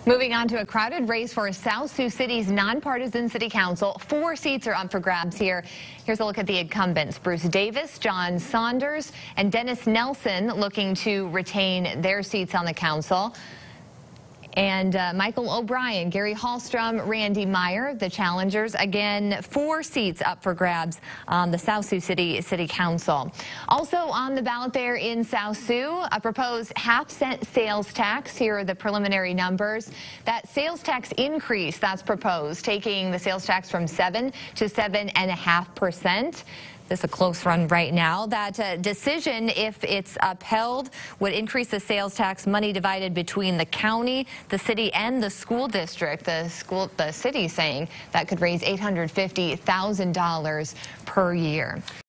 Moving on to a crowded race for Sioux City's nonpartisan city council. 4 seats are up for grabs here. Here's a look at the incumbents. Bruce Davis, John Saunders, and Dennis Nelson looking to retain their seats on the council. And Michael O'Brien, Gary Hallstrom, Randy Meyer, the challengers. Again, 4 seats up for grabs on the Sioux City Council. Also on the ballot there in Sioux, a proposed half-cent sales tax. Here are the preliminary numbers. That sales tax increase that's proposed, taking the sales tax from 7 to 7.5%. This is a close run right now. That decision, if it's upheld, would increase the sales tax money divided between the county, the city, and the school district. The city saying that could raise $850,000 per year.